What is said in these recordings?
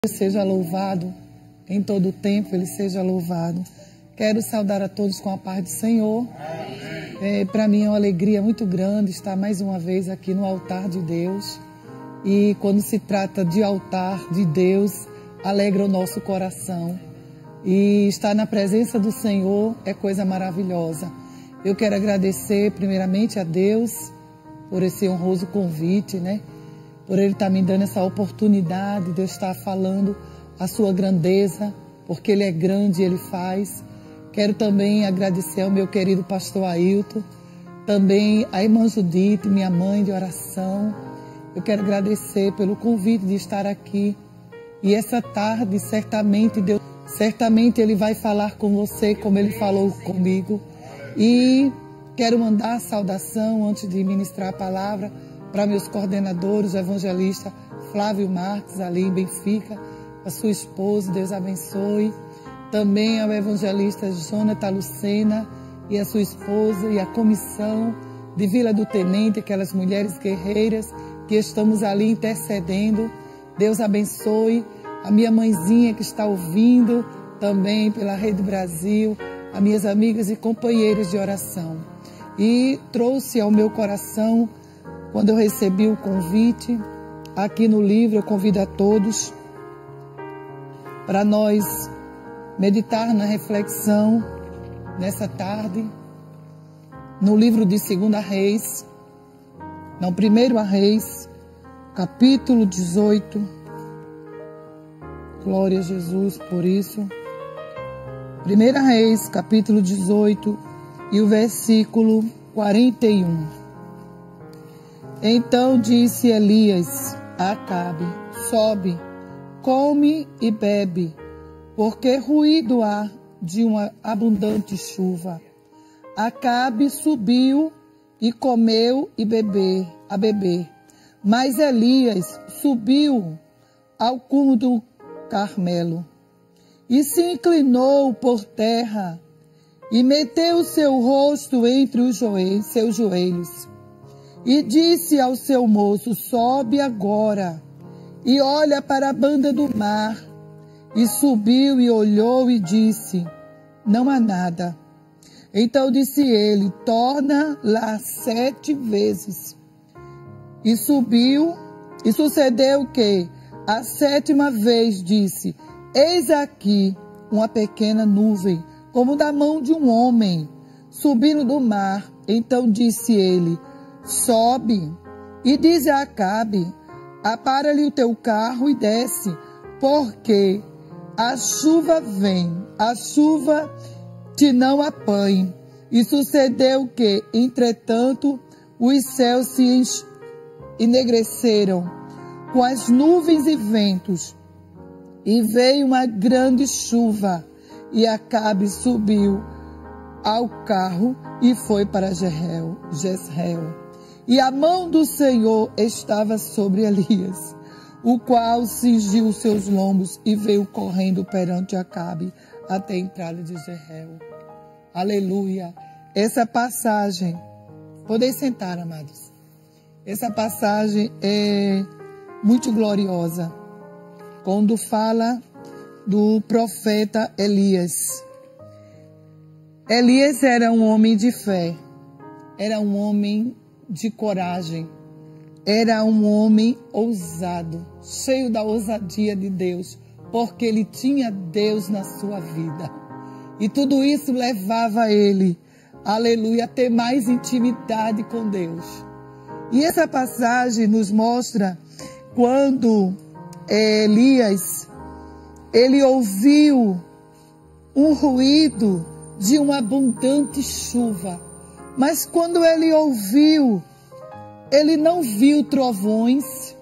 Deus seja louvado, em todo o tempo Ele seja louvado. Quero saudar a todos com a paz do Senhor. Para mim é uma alegria muito grande estar mais uma vez aqui no altar de Deus. E quando se trata de altar de Deus, alegra o nosso coração. E estar na presença do Senhor é coisa maravilhosa. Eu quero agradecer primeiramente a Deus por esse honroso convite, por Ele estar me dando essa oportunidade de eu estar falando a sua grandeza, porque Ele é grande e Ele faz. Quero também agradecer ao meu querido pastor Ailton, também a irmã Judite, minha mãe de oração. Eu quero agradecer pelo convite de estar aqui. E essa tarde, certamente Ele vai falar com você como Ele falou comigo. E quero mandar a saudação, antes de ministrar a palavra, para meus coordenadores, o evangelista Flávio Marques, ali em Benfica, a sua esposa, Deus abençoe. Também ao evangelista Jonathan Lucena e a sua esposa e a comissão de Vila do Tenente, aquelas mulheres guerreiras que estamos ali intercedendo. Deus abençoe a minha mãezinha que está ouvindo também pela Rede Brasil, as minhas amigas e companheiras de oração. E trouxe ao meu coração, quando eu recebi o convite, aqui no livro eu convido a todos para nós meditar na reflexão nessa tarde, no livro de 2 Reis, não, 1 Reis, capítulo 18. Glória a Jesus por isso. 1 Reis, capítulo 18 e o versículo 41. Então disse Elias a Acabe: sobe, come e bebe, porque ruído há de uma abundante chuva. Acabe subiu e comeu e beber. Mas Elias subiu ao cume do Carmelo e se inclinou por terra e meteu seu rosto entre os seus joelhos. E disse ao seu moço: sobe agora e olha para a banda do mar. E subiu e olhou e disse: não há nada. Então disse ele: torna lá 7 vezes. E subiu, e sucedeu que, a 7ª vez, disse: eis aqui uma pequena nuvem, como da mão de um homem, subindo do mar. Então disse ele: sobe, e diz a Acabe: apara-lhe o teu carro e desce, porque a chuva vem, a chuva te não apanhe. E sucedeu que, entretanto, os céus se enegreceram com as nuvens e ventos, e veio uma grande chuva, e Acabe subiu ao carro e foi para Jezreel. E a mão do Senhor estava sobre Elias, o qual cingiu os seus lombos e veio correndo perante Acabe até a entrada de Jezreel. Aleluia! Essa passagem, podem sentar, amados. Essa passagem é muito gloriosa, quando fala do profeta Elias. Elias era um homem de fé, era um homem de coragem, era um homem ousado, cheio da ousadia de Deus, porque ele tinha Deus na sua vida. E tudo isso levava ele, aleluia, a ter mais intimidade com Deus. E essa passagem nos mostra quando Elias, ele ouviu um ruído de uma abundante chuva. Mas quando ele ouviu, ele não viu trovões,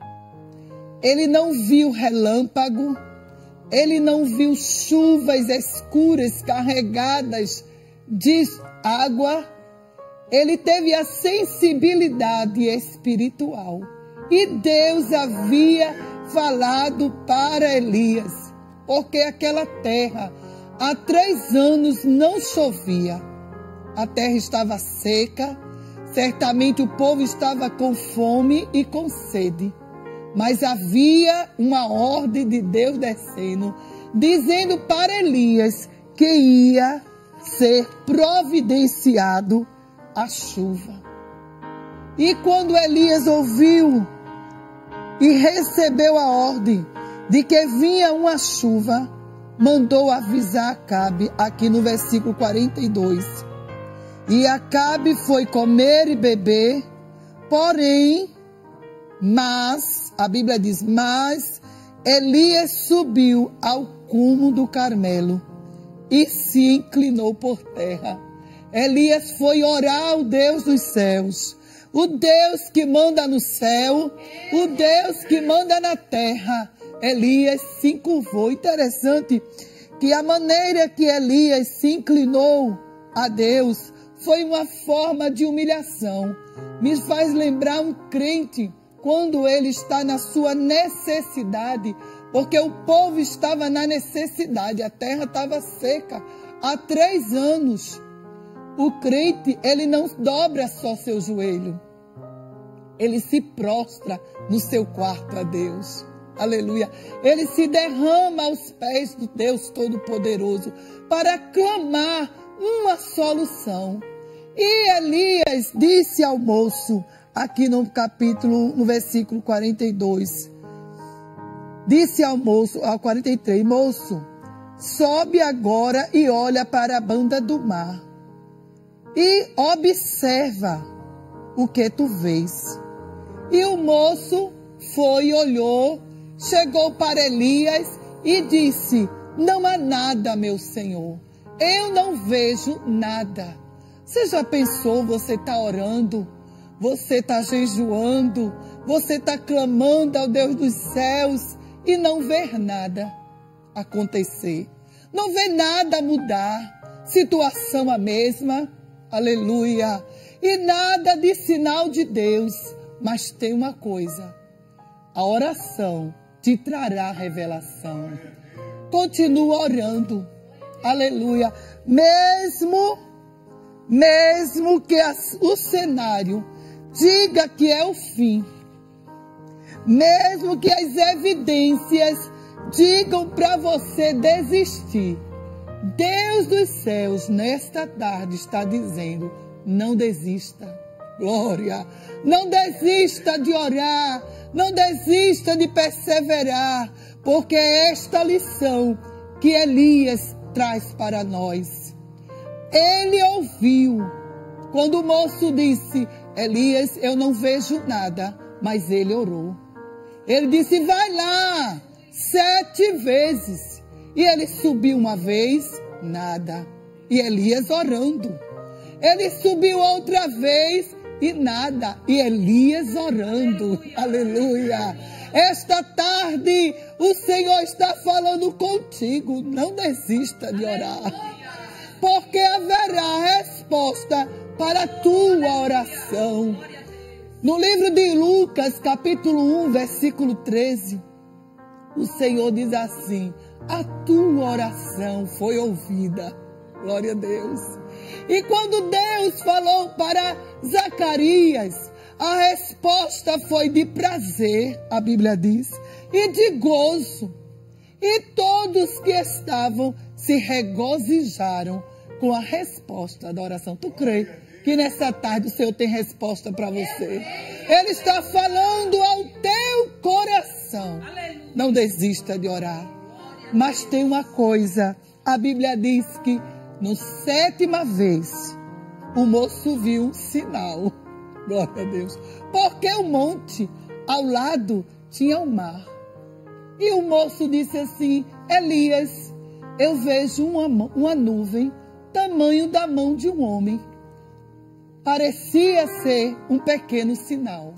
ele não viu relâmpago, ele não viu chuvas escuras carregadas de água. Ele teve a sensibilidade espiritual. E Deus havia falado para Elias, porque aquela terra há 3 anos não chovia. A terra estava seca, certamente o povo estava com fome e com sede. Mas havia uma ordem de Deus descendo, dizendo para Elias que ia ser providenciado a chuva. E quando Elias ouviu e recebeu a ordem de que vinha uma chuva, mandou avisar Acabe, aqui no versículo 42. E Acabe foi comer e beber, porém, a Bíblia diz, mas Elias subiu ao cume do Carmelo e se inclinou por terra. Elias foi orar ao Deus dos céus, o Deus que manda no céu, o Deus que manda na terra. Elias se curvou. Interessante que a maneira que Elias se inclinou a Deus foi uma forma de humilhação. Me faz lembrar um crente quando ele está na sua necessidade, porque o povo estava na necessidade, a terra estava seca há 3 anos. O crente, ele não dobra só seu joelho, ele se prostra no seu quarto a Deus. Aleluia. Ele se derrama aos pés do Deus Todo-Poderoso para clamar uma solução. E Elias disse ao moço, aqui no versículo 42, disse ao moço, ao 43, moço, sobe agora e olha para a banda do mar e observa o que tu vês. E o moço foi e olhou, chegou para Elias e disse, não há nada, meu senhor, eu não vejo nada. Você já pensou, você está orando, você está jejuando, você está clamando ao Deus dos céus e não ver nada acontecer, não vê nada mudar, situação a mesma, aleluia, e nada de sinal de Deus. Mas tem uma coisa, a oração te trará revelação. Continua orando, aleluia, mesmo que o cenário diga que é o fim, mesmo que as evidências digam para você desistir, Deus dos céus nesta tarde está dizendo, não desista. Glória, não desista de orar, não desista de perseverar, porque é esta lição que Elias traz para nós. Ele ouviu, quando o moço disse, Elias, eu não vejo nada, mas ele orou. Ele disse, vai lá, 7 vezes. E ele subiu uma vez, nada. E Elias orando. Ele subiu outra vez e nada. E Elias orando. Aleluia. Esta tarde o Senhor está falando contigo. Não desista de orar, porque haverá resposta para a tua oração. No livro de Lucas, capítulo 1, versículo 13, o Senhor diz assim, a tua oração foi ouvida. Glória a Deus. E quando Deus falou para Zacarias, a resposta foi de prazer, a Bíblia diz, e de gozo. E todos que estavam se regozijaram com a resposta da oração. Tu crê que nessa tarde o Senhor tem resposta para você? Ele está falando ao teu coração. Não desista de orar. Mas tem uma coisa, a Bíblia diz que no 7ª vez o moço viu um sinal. Glória a Deus. Porque o monte ao lado tinha o mar. E o moço disse assim, Elias, eu vejo uma nuvem tamanho da mão de um homem. Parecia ser um pequeno sinal.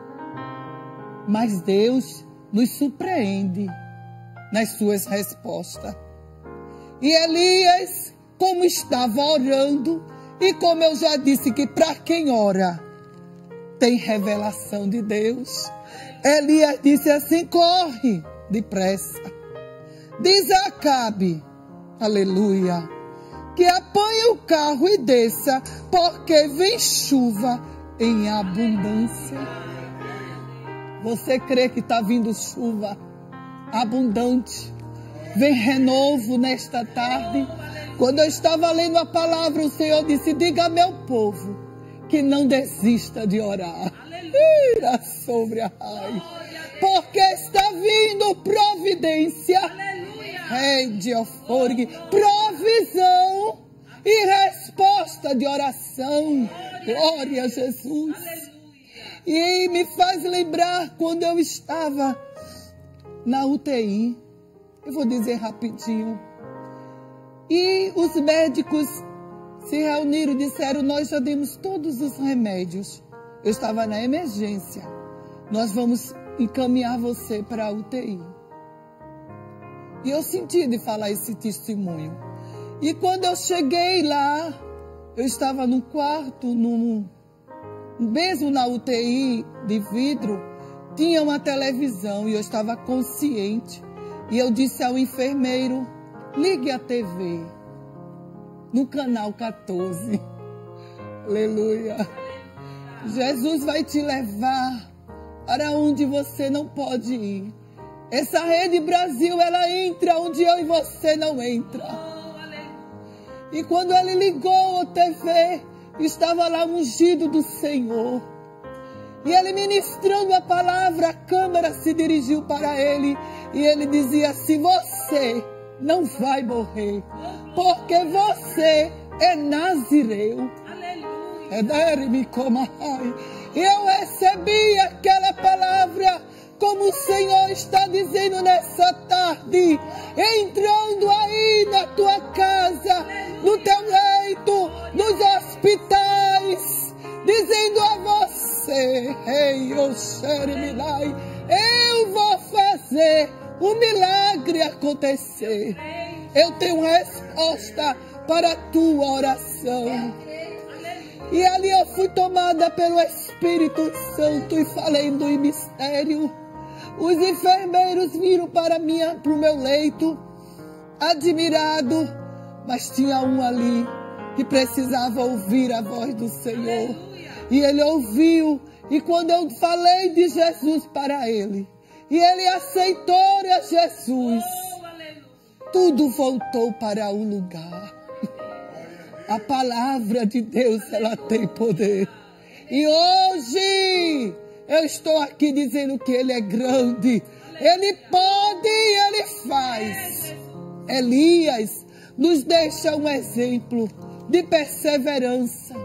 Mas Deus nos surpreende nas suas respostas. E Elias, como estava orando, e como eu já disse que para quem ora, tem revelação de Deus, Elias disse assim, corre depressa. Diz a Acabe, aleluia, que apanhe o carro e desça, porque vem chuva em abundância. Você crê que está vindo chuva abundante? Vem renovo nesta tarde. Quando eu estava lendo a palavra, o Senhor disse: diga a meu povo que não desista de orar. Ira sobre a raiz. Porque está vindo providência. Rei de Euforgue. Provisão e resposta de oração. Glória a Jesus. E me faz lembrar quando eu estava na UTI. Eu vou dizer rapidinho. E os médicos se reuniram e disseram: nós já demos todos os remédios. Eu estava na emergência. Nós vamos encaminhar você para a UTI. E eu senti de falar esse testemunho. E quando eu cheguei lá, eu estava no quarto, mesmo na UTI de vidro, tinha uma televisão e eu estava consciente. E eu disse ao enfermeiro: ligue a TV no canal 14. Aleluia. Jesus vai te levar para onde você não pode ir. Essa Rede Brasil, ela entra onde eu e você não entra. E quando ele ligou a TV, estava lá ungido do Senhor. E ele ministrando a palavra, a câmera se dirigiu para ele. E ele dizia assim: você não vai morrer, porque você é nazireu. E eu recebi aquela palavra, como o Senhor está dizendo nessa tarde, entrando aí na tua casa, no teu leito, nos hospitais, dizendo a você: ei, eu vou fazer o milagre acontecer. Eu tenho resposta para a tua oração. E ali eu fui tomada pelo Espírito Santo e falei no mistério. Os enfermeiros viram para o meu leito, admirado, mas tinha um ali que precisava ouvir a voz do Senhor. E ele ouviu, e quando eu falei de Jesus para ele, e ele aceitou a Jesus, tudo voltou para o lugar. A palavra de Deus, ela tem poder. E hoje eu estou aqui dizendo que ele é grande. Ele pode e ele faz. Elias nos deixa um exemplo de perseverança.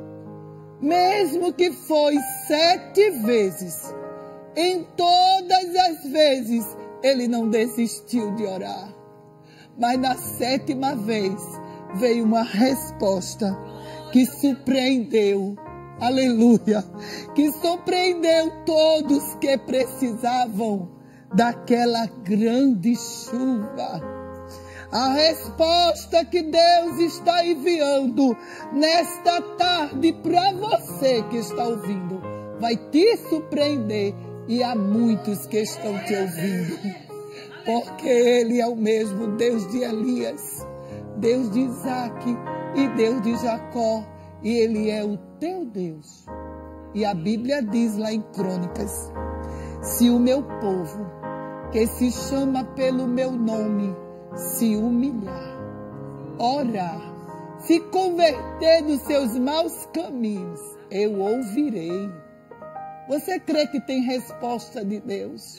Mesmo que foi 7 vezes, em todas as vezes ele não desistiu de orar. Mas na 7ª vez veio uma resposta que surpreendeu, aleluia, que surpreendeu todos que precisavam daquela grande chuva. A resposta que Deus está enviando nesta tarde para você que está ouvindo vai te surpreender, e há muitos que estão te ouvindo, porque Ele é o mesmo Deus de Elias, Deus de Isaac e Deus de Jacó, e Ele é o teu Deus. E a Bíblia diz lá em Crônicas: se o meu povo, que se chama pelo meu nome, se humilhar, orar, se converter dos seus maus caminhos, eu ouvirei. Você crê que tem resposta de Deus?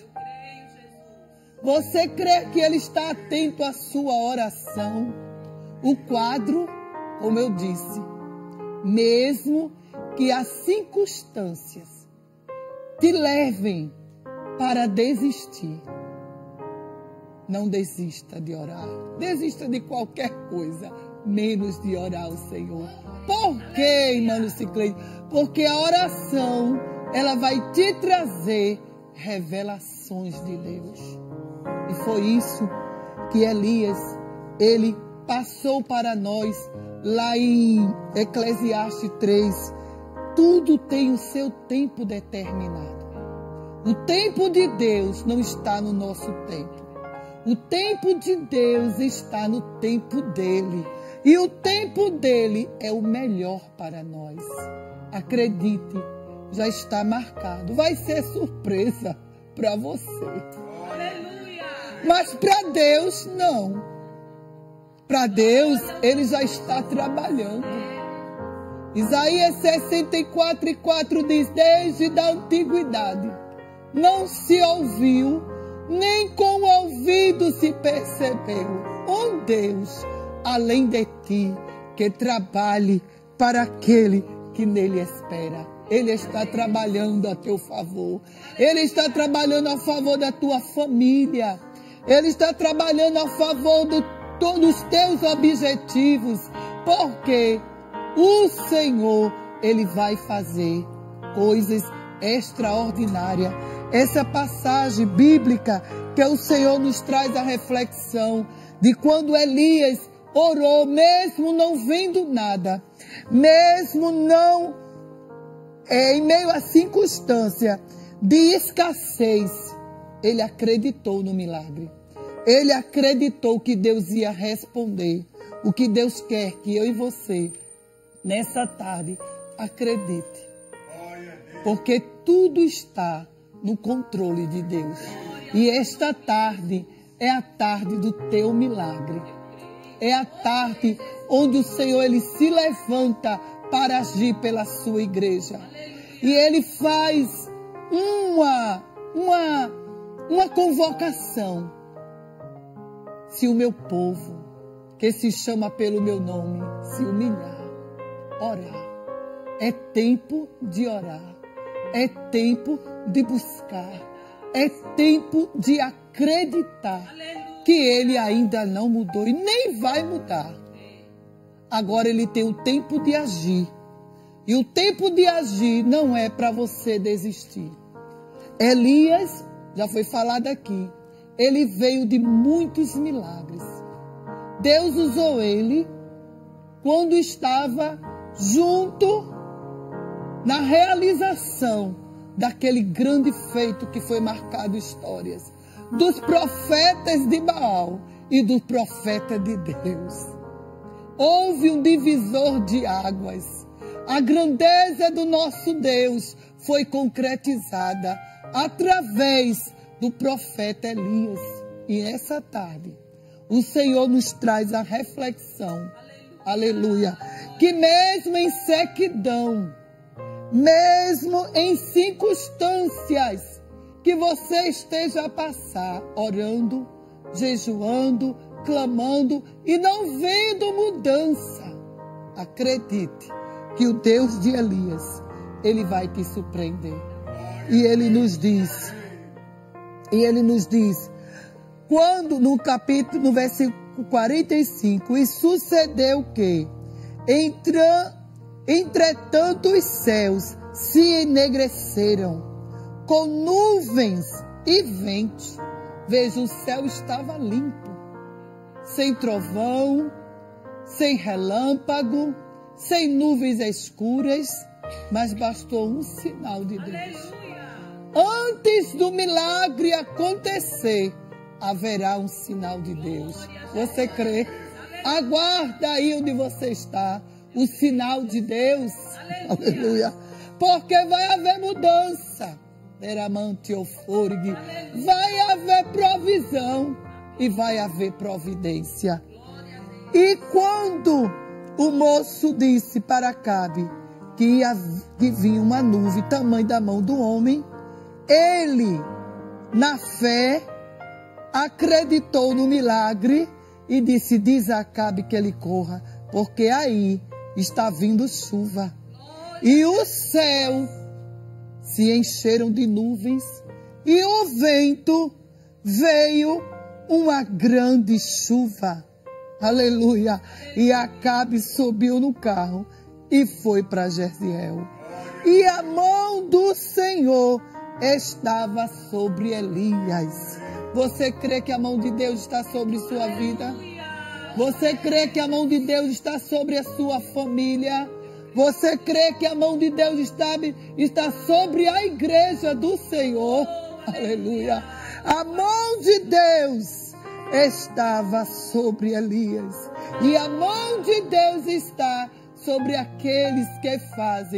Você crê que Ele está atento à sua oração? O quadro, como eu disse, mesmo que as circunstâncias te levem para desistir, não desista de orar. Desista de qualquer coisa, menos de orar ao Senhor. Por quê, irmão Lucicleide? Porque a oração, ela vai te trazer revelações de Deus. E foi isso que Elias, ele passou para nós lá em Eclesiastes 3. Tudo tem o seu tempo determinado. O tempo de Deus não está no nosso tempo. O tempo de Deus está no tempo dele. E o tempo dele é o melhor para nós. Acredite, já está marcado. Vai ser surpresa para você. Mas para Deus, não. Para Deus, Ele já está trabalhando. Isaías 64:4 diz: desde a antiguidade não se ouviu, nem com o ouvido se percebeu, um Deus além de ti, que trabalhe para aquele que nele espera. Ele está trabalhando a teu favor. Ele está trabalhando a favor da tua família. Ele está trabalhando a favor de todos os teus objetivos. Porque o Senhor, Ele vai fazer coisas extraordinárias. Essa passagem bíblica que o Senhor nos traz a reflexão de quando Elias orou, mesmo não vendo nada, mesmo não em meio à circunstância de escassez, ele acreditou no milagre. Ele acreditou que Deus ia responder. O que Deus quer que eu e você, nessa tarde, acredite. Porque tudo está no controle de Deus. E esta tarde é a tarde do teu milagre. É a tarde onde o Senhor, Ele se levanta para agir pela sua igreja. E Ele faz uma convocação. Se o meu povo, que se chama pelo meu nome, se humilhar, orar. É tempo de orar. É tempo de buscar. É tempo de acreditar que Ele ainda não mudou e nem vai mudar. Agora Ele tem o tempo de agir. E o tempo de agir não é para você desistir. Elias, já foi falado aqui, ele veio de muitos milagres. Deus usou ele quando estava junto na realização daquele grande feito que foi marcado histórias dos profetas de Baal e do profeta de Deus. Houve um divisor de águas. A grandeza do nosso Deus foi concretizada através do profeta Elias. E essa tarde, o Senhor nos traz a reflexão, aleluia, que mesmo em sequidão, mesmo em circunstâncias que você esteja a passar, orando, jejuando, clamando e não vendo mudança, acredite que o Deus de Elias, Ele vai te surpreender. E Ele nos diz, quando no capítulo, no versículo 45, e sucedeu que, entretanto os céus se enegreceram com nuvens e ventos. Veja, o céu estava limpo, sem trovão, sem relâmpago, sem nuvens escuras, mas bastou um sinal de Deus. Antes do milagre acontecer, haverá um sinal de Deus. Você crê? Aguarda aí onde você está o sinal de Deus. Aleluia. Porque vai haver mudança. Vai haver provisão e vai haver providência. E quando o moço disse para Acabe que vinha uma nuvem tamanho da mão do homem, ele, na fé, acreditou no milagre e disse: diz a Acabe que ele corra, porque aí está vindo chuva. E o céu se encheram de nuvens e o vento veio uma grande chuva. Aleluia. E Acabe subiu no carro e foi para Jezreel. E a mão do Senhor estava sobre Elias. Você crê que a mão de Deus está sobre sua vida? Você crê que a mão de Deus está sobre a sua família? Você crê que a mão de Deus está sobre a igreja do Senhor? Aleluia. A mão de Deus estava sobre Elias. E a mão de Deus está sobre aqueles que fazem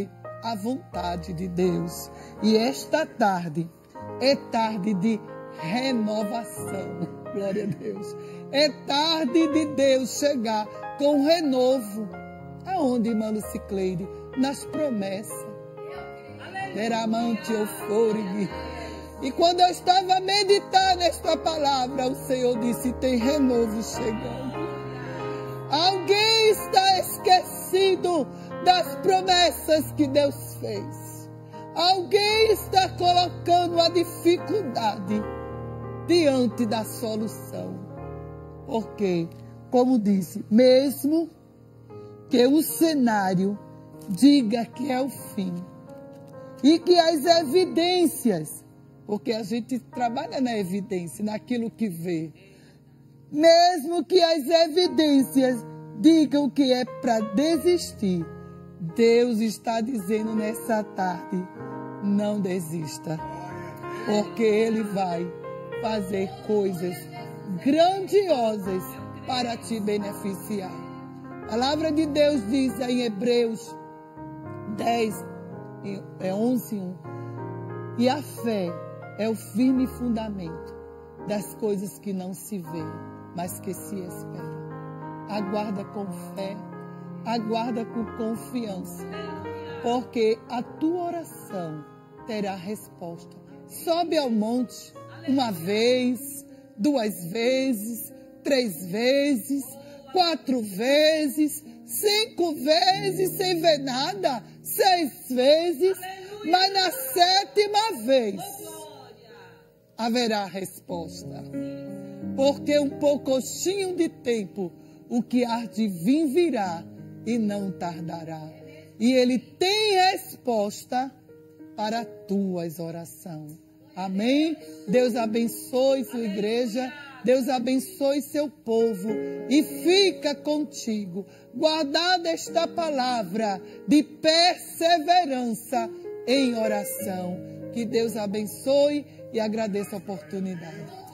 a vontade de Deus. E esta tarde é tarde de renovação. Glória a Deus. É tarde de Deus chegar com renovo. Aonde, irmã Lucicleide? Nas promessas. Veramante euforig. E quando eu estava a meditar nesta palavra, o Senhor disse: tem renovo chegando. Alguém está esquecido das promessas que Deus fez. Alguém está colocando a dificuldade diante da solução. Porque, como disse, mesmo que o cenário diga que é o fim, e que as evidências, porque a gente trabalha na evidência, naquilo que vê, mesmo que as evidências digam que é para desistir, Deus está dizendo nessa tarde: não desista, porque Ele vai fazer coisas grandiosas para te beneficiar. A palavra de Deus diz em Hebreus 11:1, e a fé é o firme fundamento das coisas que não se vê, mas que se espera. Aguarda com fé, aguarda com confiança, porque a tua oração terá resposta. Sobe ao monte uma vez, 2 vezes, 3 vezes, 4 vezes, 5 vezes sem ver nada, 6 vezes, mas na 7ª vez haverá resposta. Porque um pouquinho de tempo o que há de vir virá e não tardará. E Ele tem resposta para tuas orações. Amém? Deus abençoe sua igreja, Deus abençoe seu povo e fica contigo. Guardada esta palavra de perseverança em oração. Que Deus abençoe e agradeça a oportunidade.